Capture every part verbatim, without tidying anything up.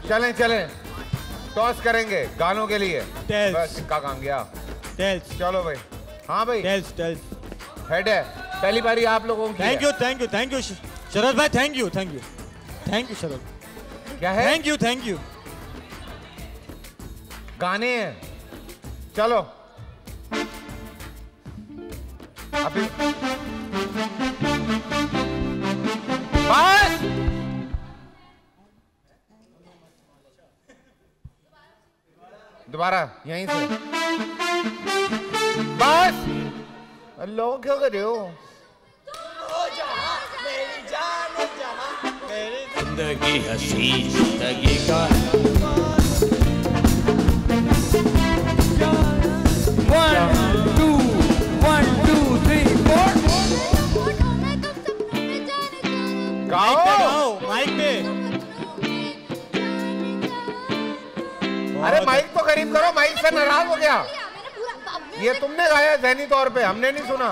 चलें चलें, टॉस करेंगे गानों के लिए। बस सिक्का कहाँ गया? टेल्स। चलो भाई। हाँ भाई टेल्स टेल्स हेड है, पहली बारी आप लोगों की। Thank you thank you thank you Sharad भाई, thank you thank you thank you Sharad. क्या है? Thank you thank you. गाने हैं, चलो अभी बस दोबारा यहीं से बस। लोग क्या कर रहे हो? जिंदगी हसी जिंदगी का one two one two three four. गाओ माइक पे। अरे माइक तो करीब करो, माइक से नाराज हो गया। ये तुमने गाया ज़हनी तौर पे, हमने नहीं सुना।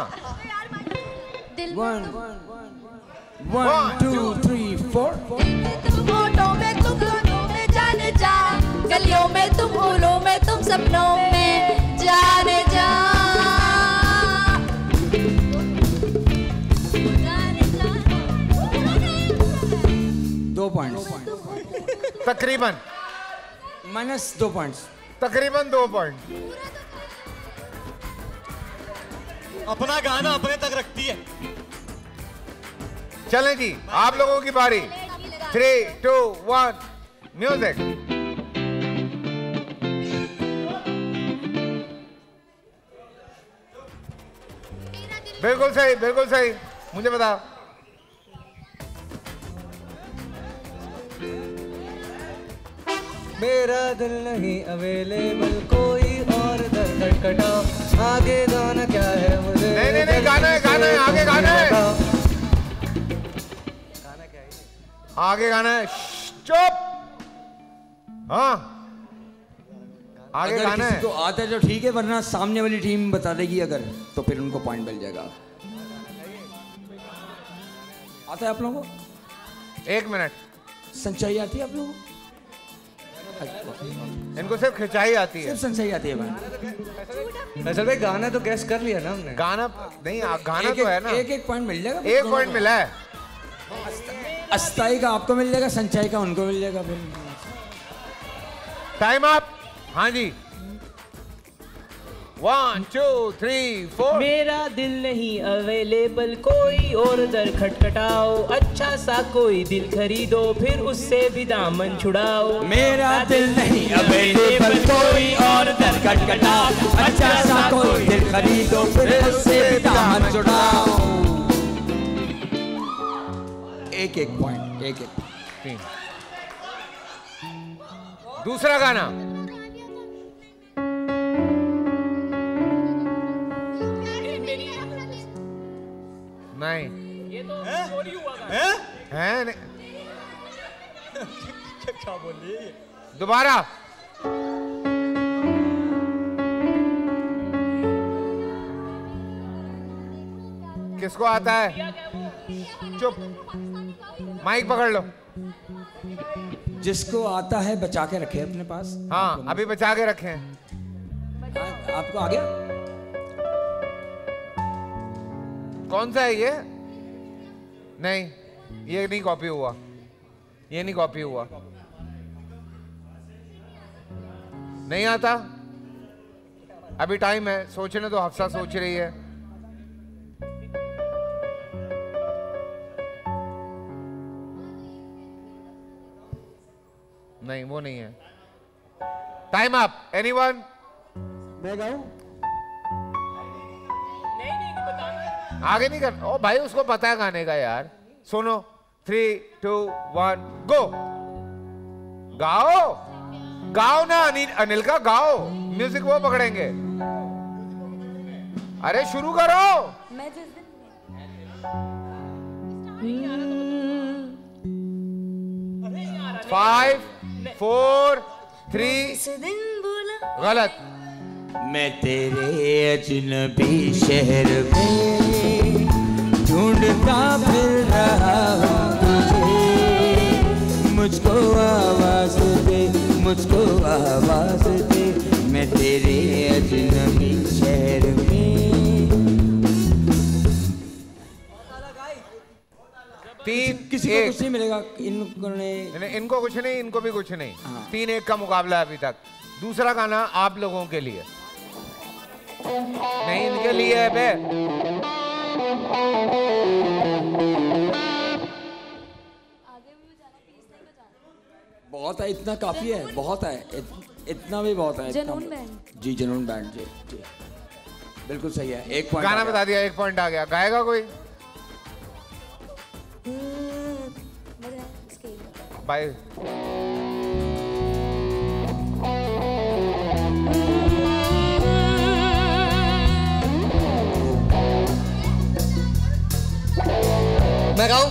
One one two three four. होठों में तुम, होठों में जाने जा, गलियों में तुम, फूलों में तुम, सपनों में जाने जा, जाने जा। दो पॉइंट्स तकरीबन माइनस दो पॉइंट्स तकरीबन दो पॉइंट। अपना गाना अपने तक रखती है। चलें जी, आप लोगों की बारी। Three two one music. बिल्कुल सही बिल्कुल सही, मुझे बता। मेरा दिल नहीं अवेलेबल, कोई और दर खटखटा, आगे गाना क्या है मुझे? नहीं नहीं नहीं, गाना है गाना है, आगे गाना है, गाना क्या है? आगे गाना है। चुप। हाँ आगे अगर गाना किसी है। को आता है तो ठीक है, वरना सामने वाली टीम बता देगी अगर, तो फिर उनको पॉइंट मिल जाएगा। आता है आप लोगों को? एक मिनट, संचाई आती है आप लोगों को? इनको सिर्फ खिंचाई आती है। सिर्फ संचाई आती है भाई। असल में गाना तो गैस कर लिया ना हमने। गाना नहीं, गाना एक तो है एक, ना। एक एक पॉइंट मिल जाएगा। एक पॉइंट मिला है। अस्थाई का आपको मिल जाएगा, संचाई का उनको मिल जाएगा। फिर टाइम अप। हाँ जी, वन टू थ्री फोर। मेरा दिल नहीं अवेलेबल, कोई और दर खटखटाओ, अच्छा सा कोई दिल खरीदो, फिर उससे भी दामन छुड़ाओ। मेरा दिल नहीं अवेलेबल, कोई और दर खटखटाओ, अच्छा सा कोई दिल खरीदो, फिर उससे भी दामन छुड़ाओ। एक एक पॉइंट, एक एक तीन। दूसरा गाना। नहीं ये तो चोरी हुआ है। है नहीं। क्या बोल रही है? दोबारा। किसको आता है? चुप, माइक पकड़ लो। जिसको आता है बचा के रखे अपने पास। हाँ अभी बचा के रखे हैं। आपको आ गया? कौन सा है ये? नहीं, ये नहीं कॉपी हुआ, ये नहीं कॉपी हुआ। नहीं आता, अभी टाइम है, सोचने तो। हफ्सा सोच रही है। नहीं वो नहीं है। Time up. एनीवन? मैं गाऊं? आगे नहीं कर। ओ भाई उसको पता है गाने का यार। सुनो, थ्री टू वन गो। गाओ गाओ ना अनिल, अनिल का गाओ। म्यूजिक वो पकड़ेंगे। अरे शुरू करो। मैं जिस दिन फाइव फोर थ्री। गलत। मैं तेरे अजनबी शहर में ढूंढता फिर रहा हूँ तुझे, मुझको आवाज दे किसी को कुछ नहीं मिलेगा। इनको ने इनको कुछ नहीं, इनको भी कुछ नहीं। हाँ। तीन एक का मुकाबला है अभी तक। दूसरा गाना आप लोगों के लिए नहीं, इनके लिए है बे। बहुत है, इतना काफी है, बहुत है, इत, इतना भी बहुत है। जुनून बैंड। जी जुनून बैंड जी जी बिल्कुल सही है। एक पॉइंट गाना बता दिया, एक पॉइंट आ गया। गाएगा कोई भाई? मैं गाऊं?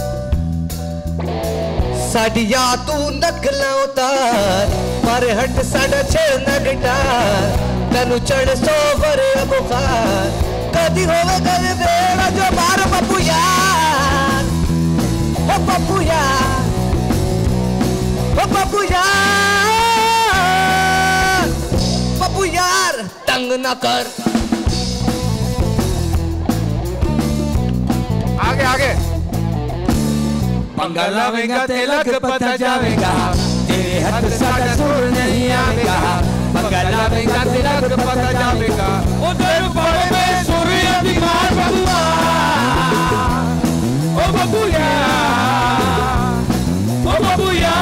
साडिया तू नकला उतार पर हट साढ़ा छेड़ना गिटार तनु चढ़ सो बरे बुखार कदी होवे कदे बेड़ा जो बार पप्पू यार ओ पप्पू यार ओ पप्पू यार पप्पू यार तंग न कर। आगे आगे। पंगा लावेगा तिलक पता जावेगा तेरे हाथ साड़ा सुर नहीं आवेगा। पंगा लावेगा तिलक पता जावेगा उधर बड़े में सूर्य बीमार बबुआ ओ बबुआ ओ बबुआ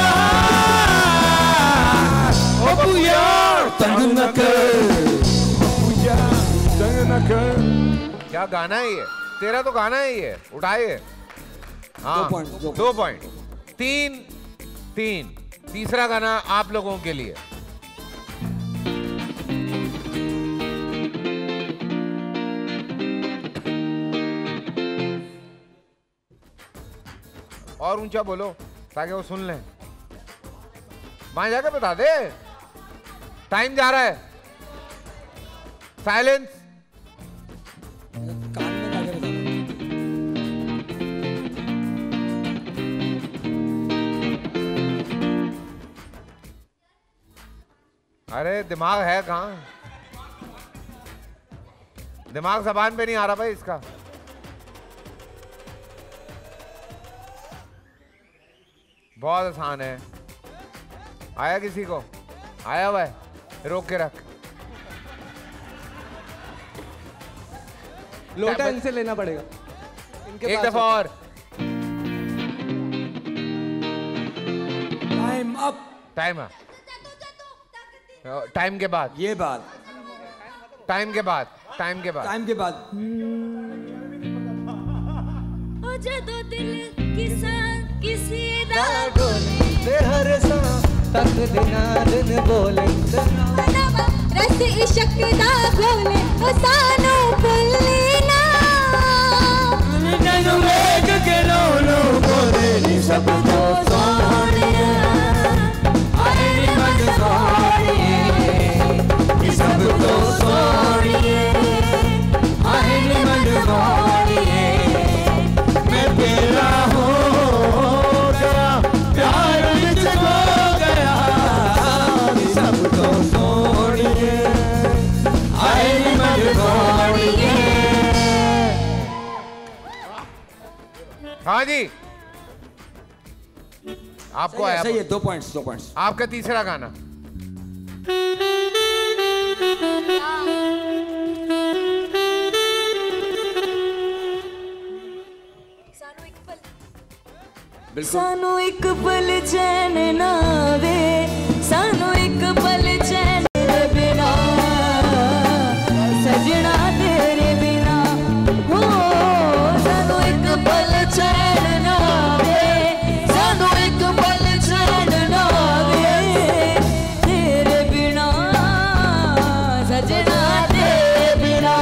ओ बबुआ तंग न कर बबुआ तंग न कर। क्या गाना है ये? तेरा तो गाना है ये, उठाइए। हाँ, दो पॉइंट, दो दो पॉइंट। तीन तीन। तीसरा गाना आप लोगों के लिए। और ऊंचा बोलो ताकि वो सुन लें। वहां जाकर बता दे, टाइम जा रहा है। साइलेंस। कान में लगे बता। अरे दिमाग है कहाँ? दिमाग जबान पे नहीं आ रहा भाई इसका। बहुत आसान है। आया किसी को? आया हुआ है? रोक के रख। लोटा इनसे लेना पड़ेगा। इनके एक पास दफा और। Time up. टाइम है। टाइम के बाद। ये बात टाइम के बाद। टाइम के बाद। टाइम के बाद। ओ जदों दिल किसा किसी दा बोले हर सा तक दिना दिन बोले रस इश्क दा बोले ओ सानू भुल्ली ना नैनू वेख के लो लो बोले नी सब तो सोनिया आए नी मन सोनिए नी सब तो सोनिए आए नी मन सोनिए मैं तेरा हो गया प्यार विच खो गया नी सब तो सोनिए आए नी मन सोनिए। हाँ जी, आपको आया। सही है, दो पॉइंट्स दो पॉइंट्स। आपका तीसरा गाना। सानू एक पल चैन ना वे सानू एक पल चैन बिना सजना तेरे बिना हो सानू एक पल चैन ना वे सानू एक पल चैन ना वे तेरे बिना सजना तेरे बिना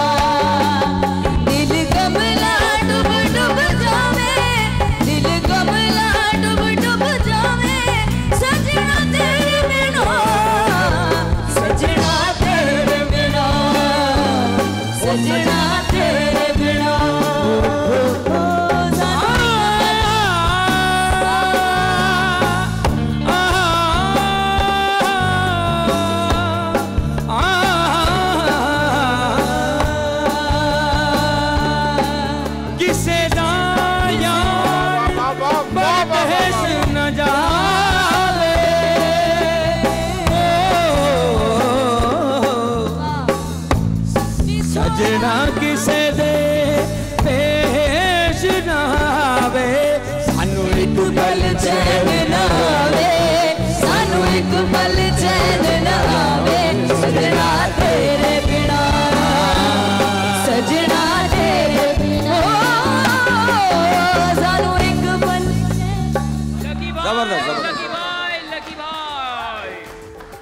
दिल कमला डूब डूब जावे दिल कमला डूब डूब जावे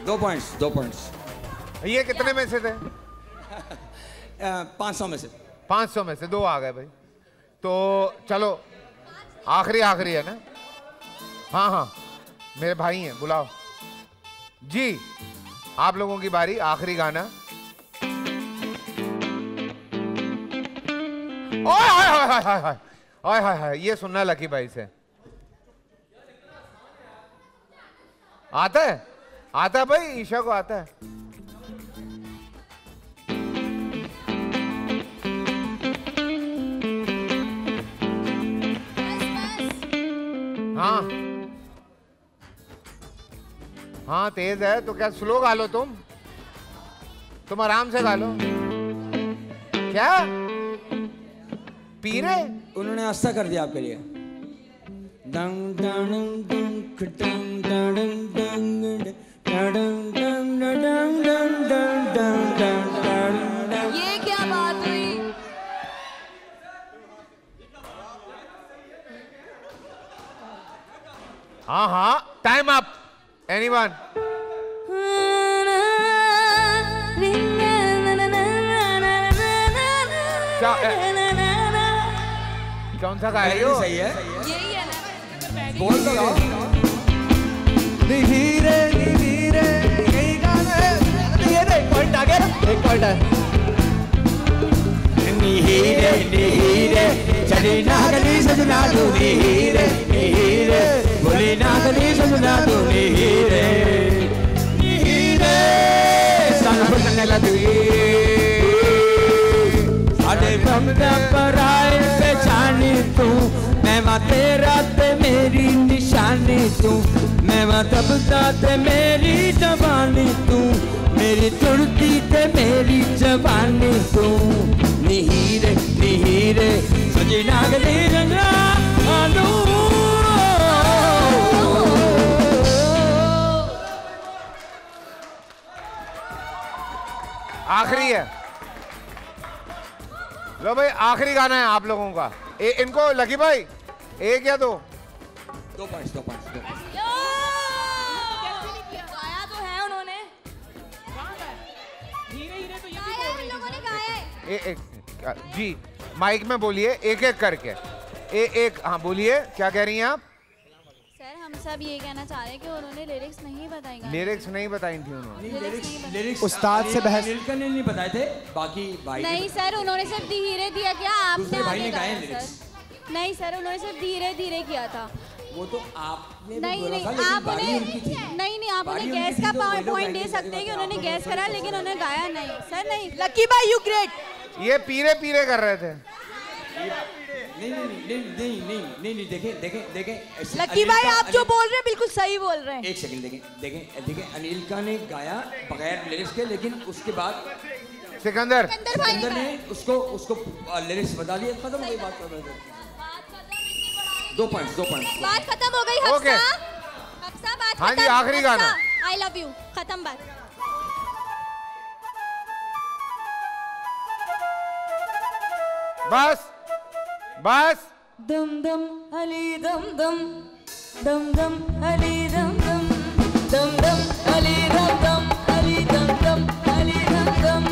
दो पॉइंट्स दो पॉइंट्स। ये कितने में से थे? पाँच सौ में से। पाँच सौ में से दो आ गए भाई। तो चलो आखिरी आखिरी है ना? हाँ हाँ मेरे भाई हैं, बुलाओ जी। आप लोगों की बारी, आखिरी गाना। ओए हाय हाय हाय हाय हाय ओए हाय हाय, ये सुनना लकी भाई से। आता है आता है भाई, ईशा को आता है। हाँ हाँ तेज है तो क्या स्लो गा लो तुम तुम आराम से गा लो। क्या पी रहे? उन्होंने आस्था कर दिया आपके लिए। डंग डंग डंग डंग डंग डंग डंग डंग डंग। ये क्या बात हुई? हाँ हाँ टाइम अप। एनीवन? क्या कौन सा गा रही हो? सही है, यही है ना? बोल तो गाओ। धीरे धीरे यही गाना है। ये एक पॉइंट आ गया ना, एक पॉइंट है। नीरे नीरे चली नागली सजना तू नीरे नीरे बोली नागली सजना तू नीरे नीरे सन फुटने लगी साढ़े बम दा पराए पहचानी तू मैं वा तेरा ते मेरी निशानी तू मैं वा तबदा ते मेरी जवानी तू मेरी तुरती ते मेरी जवानी तू नीरे नीरे सजी नागली रंगा आलू। आखिरी है। लो भाई आखिरी गाना है आप लोगों का। ए, इनको लकी भाई एक या दो? दो पॉइंट्स दो पॉइंट्स दो पॉइंट्स। गाया तो है उन्होंने। गाया उन लोगों ने गाया है। ए, एक जी माइक में बोलिए एक एक करके। ए, एक हाँ बोलिए, क्या कह रही हैं आप? सर हम सब ये कहना चाह रहे हैं कि उन्होंने लिरिक्स नहीं बताई गाने। लिरिक्स नहीं बताई थी उन्होंने। लिरिक्स नहीं बताई। लिरिक्स उस्ताद से बहस ने नहीं बताए थे, बाकी भाई नहीं सर उन्होंने सिर्फ धीरे दिया क्या आपने दूसरे भाई आगे ने गाए गाया lyrics। सर? नहीं सर उन्होंने सिर्फ धीरे धीरे किया था। वो तो आपने भी नहीं बोला नहीं था, लेकिन आप बारी उन्हें उनकी थी। नहीं नहीं आप बारी उन्हें उनकी गैस थी का तो वो लोग पॉइंट दे गाएंगे, सकते हैं कि उन्होंने गैस करा लेकिन उन्होंने गाया नहीं। सर नहीं। लकी भाई यू ग्रेट। ये पीरे पीरे कर रहे थे। नहीं नहीं नहीं नहीं नहीं नहीं नहीं देखें देखें देखें ऐसे लकी अनिल भाई का- आप जो अनिल- बोल रहे हैं बिल्कुल सही बोल रहे हैं। एक सेकंड देखें देखें देखें अनिल का ने गाया बगैर लिरिक्स के, लेकिन उसके बाद सिकंदर सिकंदर भाई अंदर ने उसको उसको लिरिक्स बता दिए, खत्म हो गई बात। कर रहे दो पॉइंट्स दो पॉइंट्स। बात खत्म हो गई। ओके। हफ्सा हफ्सा बात हाँ जी, आखिरी गाना। आई लव यू खत्म बात। बस बस दम दम अली दम दम दम दम अली दम दम दम दम अली दम दम अली दम दम अली दम दम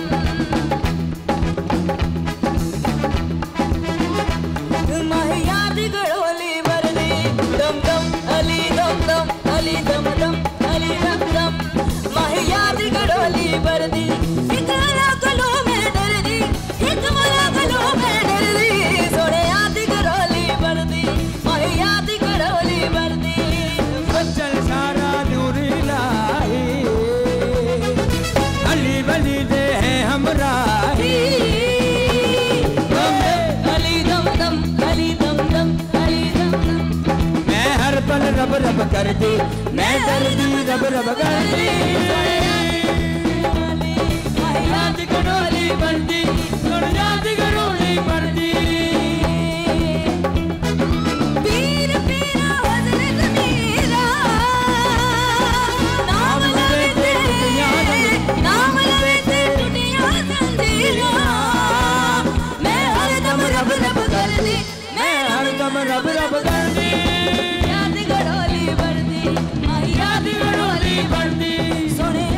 माहिया दी गड़ोली वरली दम दम अली दम दम अली दम दम अली दम दम माहिया दी गड़ोली वरदी इतना गलो में डरदी इतना गलो में डरदी सोने आदि गड़ोली वरदी माहिया दी गड़ोली वरदी बच्चन सारा नूरी लाई अली बली दे है हमरा अली दम दम अली दम दम अली दम दम मैं हर पल रब रब कर दी मैं दर्दी रब रब कर दी याद गड़ोली बनती याद गरोली पड़ती पीर पीरा हजरत मीरा नाम लवे ते नाम लवे ते दुनिया जंजीरा मैं हरदम रब रब कर दी मैं हरदम रब रब कर दी याद गड़ोली बनती याद गड़ोली बनती सोने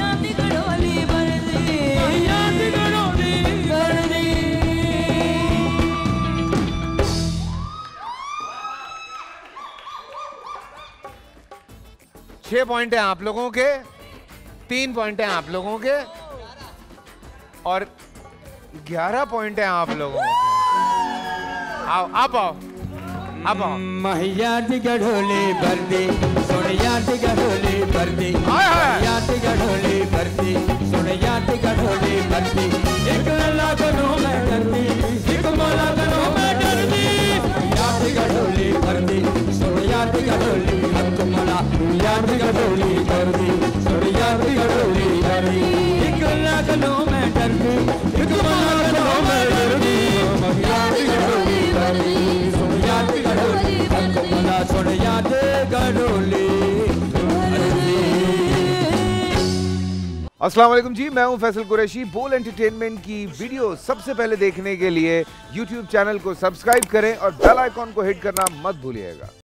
पॉइंट हैं आप लोगों के, तीन पॉइंट हैं आप लोगों के और ग्यारह पॉइंट हैं आप लोगों के। आओ आप आओ अब आओ। महिया दी गढ़ोली भरती सोनिया दी गढ़ोली भरती, महिया दी गढ़ोली भरती सोनिया दी गढ़ोली भरती। एक लागनों में डरती, एक लागनों में डरती। महिया दी गढ़ोली भरती सोनिया दी गढ़ोली भरती, महिया दी गढ़ोली भरती सोनिया दी गढ़ोली भरती। एक लागनों में डरती, एक लागनों में डरती। महिया दी गढ़ोली भरती सोनिया दी गढ़ोली भरती, सोनिया दी गढ़ोली। अस्सलाम वालेकुम जी, मैं हूं फैसल कुरैशी। बोल एंटरटेनमेंट की वीडियो सबसे पहले देखने के लिए यूट्यूब चैनल को सब्सक्राइब करें और बेल आइकॉन को हिट करना मत भूलिएगा।